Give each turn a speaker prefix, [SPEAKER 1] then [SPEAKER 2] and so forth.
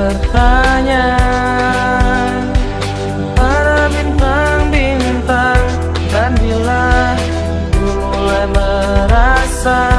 [SPEAKER 1] bertanya pada bintang-bintang, dan bila ku mulai merasa